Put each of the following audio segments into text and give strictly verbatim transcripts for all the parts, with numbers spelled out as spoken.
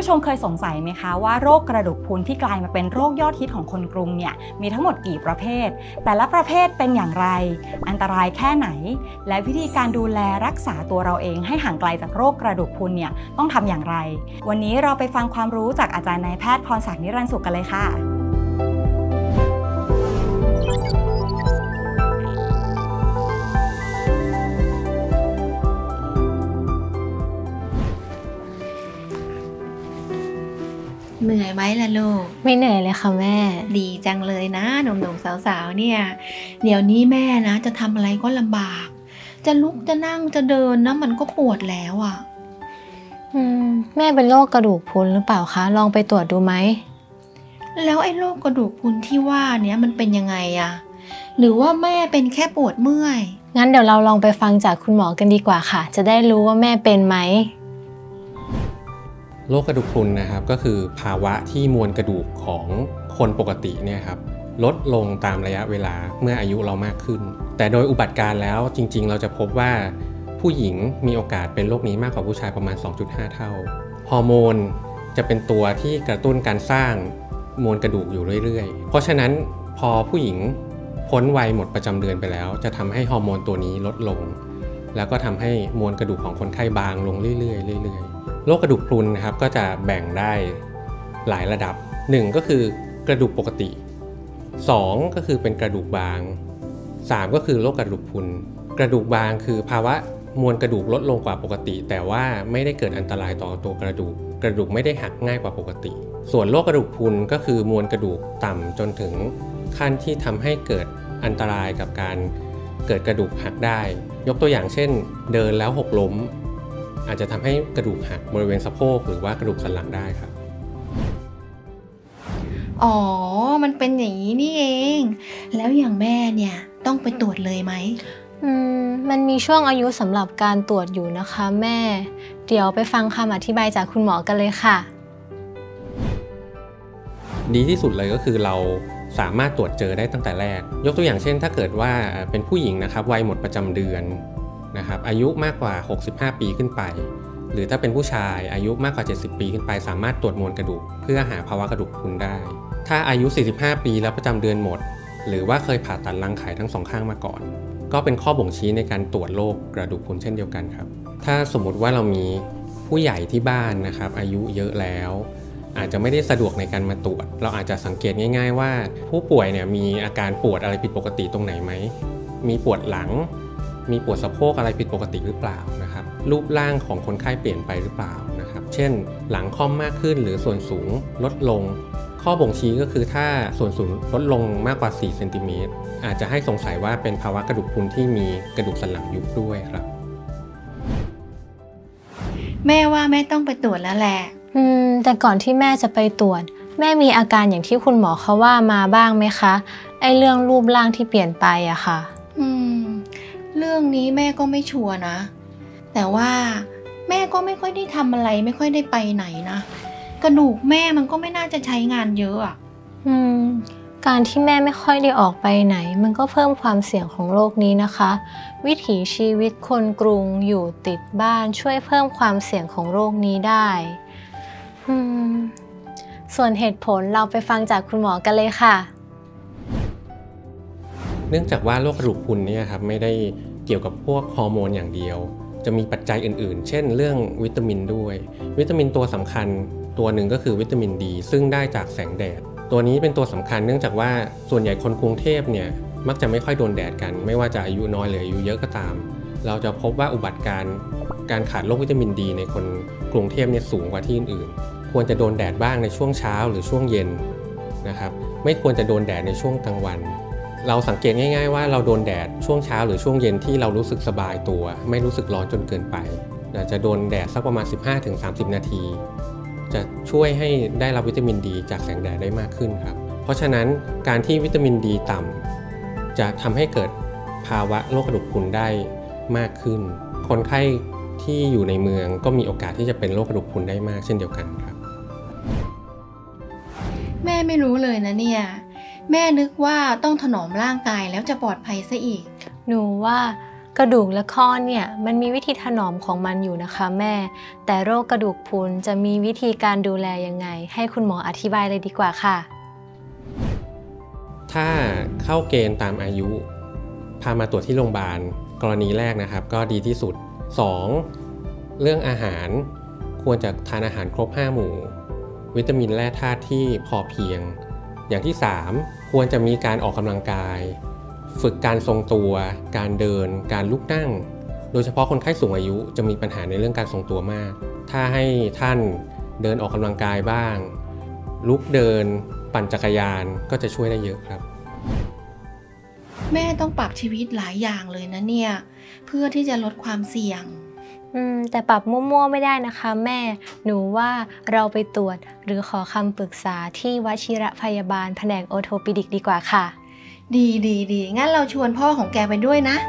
ชมเคยสงสัยไหมคะว่าโรคกระดูกพรุนที่กลายมาเป็นโรคยอดฮิตของคนกรุงเนี่ยมีทั้งหมดกี่ประเภทแต่ละประเภทเป็นอย่างไรอันตรายแค่ไหนและวิธีการดูแลรักษาตัวเราเองให้ห่างไกลจากโรคกระดูกพรุนเนี่ยต้องทำอย่างไรวันนี้เราไปฟังความรู้จากอาจารย์นายแพทย์พรศักดิ์นิรันดร์สุขกันเลยค่ะเหนื่อยไหมล่ะลูกไม่เหนื่อยเลยค่ะแม่ดีจังเลยนะหนุ่มๆสาวๆเนี่ยเดี๋ยวนี้แม่นะจะทำอะไรก็ลำบากจะลุกจะนั่งจะเดินนะมันก็ปวดแล้วอ่ะอืมแม่เป็นโรคกระดูกพรุนหรือเปล่าคะลองไปตรวจดูไหมแล้วไอ้โรคกระดูกพรุนที่ว่าเนี้ยมันเป็นยังไงอะหรือว่าแม่เป็นแค่ปวดเมื่อยงั้นเดี๋ยวเราลองไปฟังจากคุณหมอกันดีกว่าค่ะจะได้รู้ว่าแม่เป็นไหมโรคกระดูกพรุนนะครับก็คือภาวะที่มวลกระดูกของคนปกติเนี่ยครับลดลงตามระยะเวลาเมื่ออายุเรามากขึ้นแต่โดยอุบัติการแล้วจริงๆเราจะพบว่าผู้หญิงมีโอกาสเป็นโรคนี้มากกว่าผู้ชายประมาณ สองจุดห้า เท่าฮอร์โมนจะเป็นตัวที่กระตุ้นการสร้างมวลกระดูกอยู่เรื่อยๆเพราะฉะนั้นพอผู้หญิงพ้นวัยหมดประจำเดือนไปแล้วจะทำให้ฮอร์โมนตัวนี้ลดลงแล้วก็ทำให้มวลกระดูกของคนไข้บางลงเรื่อยๆเรื่อยๆโรคกระดูกพรุนนะครับก็จะแบ่งได้หลายระดับหนึ่งก็คือกระดูกปกติสองก็คือเป็นกระดูกบางสามก็คือโรคกระดูกพรุนกระดูกบางคือภาวะมวลกระดูกลดลงกว่าปกติแต่ว่าไม่ได้เกิดอันตรายต่อตัวกระดูกกระดูกไม่ได้หักง่ายกว่าปกติส่วนโรคกระดูกพรุนก็คือมวลกระดูกต่ำจนถึงขั้นที่ทำให้เกิดอันตรายกับการเกิดกระดูกหักได้ยกตัวอย่างเช่นเดินแล้วหกล้มอาจจะทำให้กระดูกหักบริเวณสะโพกหรือว่ากระดูกสันหลังได้ครับอ๋อมันเป็นอย่างนี้นี่เองแล้วอย่างแม่เนี่ยต้องไปตรวจเลยไหมอืมมันมีช่วงอายุสำหรับการตรวจอยู่นะคะแม่เดี๋ยวไปฟังคำอธิบายจากคุณหมอกันเลยค่ะดีที่สุดเลยก็คือเราสามารถตรวจเจอได้ตั้งแต่แรกยกตัวอย่างเช่นถ้าเกิดว่าเป็นผู้หญิงนะครับวัยหมดประจำเดือนนะครับอายุมากกว่าหกสิบห้าปีขึ้นไปหรือถ้าเป็นผู้ชายอายุมากกว่าเจ็ดสิบปีขึ้นไปสามารถตรวจมวลกระดูกเพื่อหาภาวะกระดูกพรุนได้ถ้าอายุสี่สิบห้าปีแล้วประจำเดือนหมดหรือว่าเคยผ่าตัดรังไข่ทั้งสองข้างมาก่อนก็เป็นข้อบ่งชี้ในการตรวจโรคกระดูกพรุนเช่นเดียวกันครับถ้าสมมุติว่าเรามีผู้ใหญ่ที่บ้านนะครับอายุเยอะแล้วอาจจะไม่ได้สะดวกในการมาตรวจเราอาจจะสังเกตง่ายๆว่าผู้ป่วยเนี่ยมีอาการปวดอะไรผิดปกติตรงไหนไหมมีปวดหลังมีปวดสะโพกอะไรผิดปกติหรือเปล่านะครับรูปร่างของคนไข้เปลี่ยนไปหรือเปล่านะครับเช่นหลังค่อมมากขึ้นหรือส่วนสูงลดลงข้อบ่งชี้ก็คือถ้าส่วนสูงลดลงมากกว่าสี่เซนติเมตรอาจจะให้สงสัยว่าเป็นภาวะกระดูกพรุนที่มีกระดูกสันหลังยุบด้วยครับแม่ว่าแม่ต้องไปตรวจแล้วแหละอืมแต่ก่อนที่แม่จะไปตรวจแม่มีอาการอย่างที่คุณหมอเขาว่ามาบ้างไหมคะไอ้เรื่องรูปร่างที่เปลี่ยนไปอะค่ะอืมเรื่องนี้แม่ก็ไม่ชัวร์นะแต่ว่าแม่ก็ไม่ค่อยได้ทำอะไรไม่ค่อยได้ไปไหนนะกระดูกแม่มันก็ไม่น่าจะใช้งานเยอะอ่ะอืมการที่แม่ไม่ค่อยได้ออกไปไหนมันก็เพิ่มความเสี่ยงของโรคนี้นะคะวิถีชีวิตคนกรุงอยู่ติดบ้านช่วยเพิ่มความเสี่ยงของโรคนี้ได้อืมส่วนเหตุผลเราไปฟังจากคุณหมอกันเลยค่ะเนื่องจากว่าโรคกระดูกพรุนเนี่ยครับไม่ได้เกี่ยวกับพวกฮอร์โมนอย่างเดียวจะมีปัจจัยอื่นๆเช่นเรื่องวิตามินด้วยวิตามินตัวสำคัญตัวหนึ่งก็คือวิตามินดีซึ่งได้จากแสงแดดตัวนี้เป็นตัวสำคัญเนื่องจากว่าส่วนใหญ่คนกรุงเทพเนี่ยมักจะไม่ค่อยโดนแดดกันไม่ว่าจะอายุน้อยหรืออายุเยอะก็ตามเราจะพบว่าอุบัติการการขาดโรควิตามินดีในคนกรุงเทพเนี่ยสูงกว่าที่อื่นๆควรจะโดนแดดบ้างในช่วงเช้าหรือช่วงเย็นนะครับไม่ควรจะโดนแดดในช่วงกลางวันเราสังเกตง่ายๆว่าเราโดนแดดช่วงเช้าหรือช่วงเย็นที่เรารู้สึกสบายตัวไม่รู้สึกร้อนจนเกินไปจะโดนแดดสักประมาณ สิบห้าถึงสามสิบ นาทีจะช่วยให้ได้รับวิตามินดีจากแสงแดดได้มากขึ้นครับเพราะฉะนั้นการที่วิตามินดีต่ำจะทำให้เกิดภาวะโรคกระดูกพรุนได้มากขึ้นคนไข้ที่อยู่ในเมืองก็มีโอกาสที่จะเป็นโรคกระดูกพรุนได้มากเช่นเดียวกันครับแม่ไม่รู้เลยนะเนี่ยแม่นึกว่าต้องถนอมร่างกายแล้วจะปลอดภัยซะอีกหนูว่ากระดูกและข้อเนี่ยมันมีวิธีถนอมของมันอยู่นะคะแม่แต่โรคกระดูกพรุนจะมีวิธีการดูแลยังไงให้คุณหมออธิบายเลยดีกว่าค่ะถ้าเข้าเกณฑ์ตามอายุพามาตรวจที่โรงพยาบาลกรณีแรกนะครับก็ดีที่สุดสองเรื่องอาหารควรจะทานอาหารครบห้าหมู่วิตามินแร่ธาตุที่พอเพียงอย่างที่สามควรจะมีการออกกำลังกายฝึกการทรงตัวการเดินการลุกนั่งโดยเฉพาะคนไข้สูงอายุจะมีปัญหาในเรื่องการทรงตัวมากถ้าให้ท่านเดินออกกำลังกายบ้างลุกเดินปั่นจักรยานก็จะช่วยได้เยอะครับแม่ต้องปรับชีวิตหลายอย่างเลยนะเนี่ยเพื่อที่จะลดความเสี่ยงอืมแต่ปรับมั่วๆไม่ได้นะคะแม่หนูว่าเราไปตรวจหรือขอคำปรึกษาที่วชิรพยาบาลแผนกออร์โทปิดิกดีกว่าค่ะดีดีดีงั้นเราชวนพ่อของแกไปด้วยนะ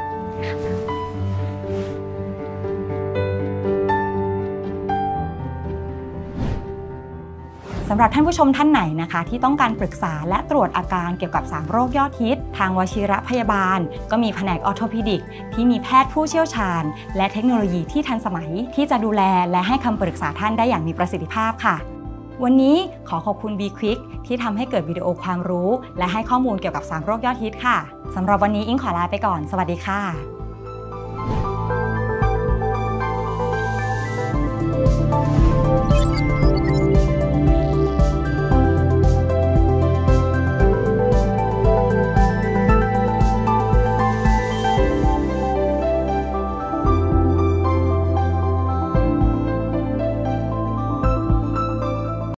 สำหรับท่านผู้ชมท่านไหนนะคะที่ต้องการปรึกษาและตรวจอาการเกี่ยวกับสามโรคยอดฮิตทางวชิรพยาบาลก็มีแผนกออร์โทปิดิกที่มีแพทย์ผู้เชี่ยวชาญและเทคโนโลยีที่ทันสมัยที่จะดูแลและให้คำปรึกษาท่านได้อย่างมีประสิทธิภาพค่ะวันนี้ขอขอบคุณ บี Quick ที่ทำให้เกิดวิดีโอความรู้และให้ข้อมูลเกี่ยวกับสามโรคยอดฮิตค่ะสำหรับวันนี้อิงขอลาไปก่อนสวัสดีค่ะ